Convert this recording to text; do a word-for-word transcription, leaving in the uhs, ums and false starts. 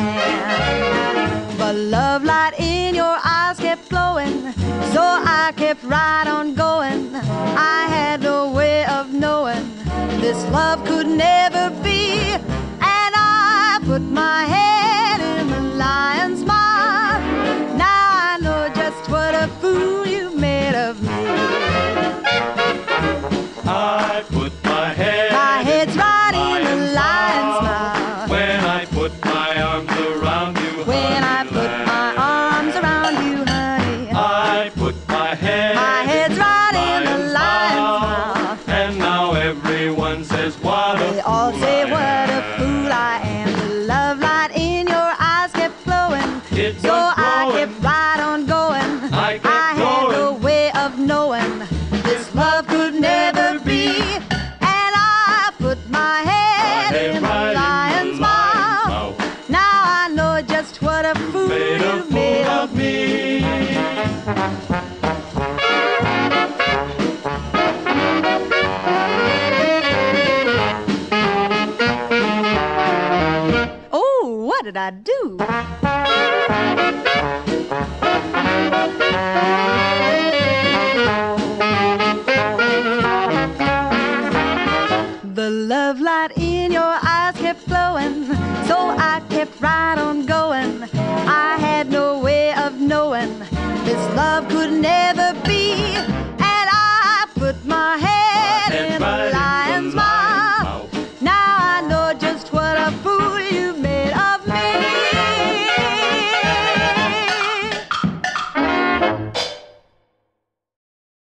man. But love light in your eyes kept glowing, so I kept right on going. I had no way of knowing this love could never be. And I put my head in the lion's mouth. Now I know just what a fool you made of me. I put my head My head's in right the in the lion's mouth. mouth. When I put my arms around you, When I honey put lamb. my arms around you, honey. I put my head My head's right in the lion's lion's mouth. And now everyone says what a They all fool say I what a am. fool I am. The love light in your eyes kept glowing, It so was I glowing. kept right on going. I kept I had no going. way of knowing this love could never be. And I put my head head in the right in the lion's lion's mouth. mouth. Now I know just what a fool Made a you fool made of of me. Oh, what did I do? The love light in your eyes kept glowing, so I kept right on going. I had no way of knowing this love could never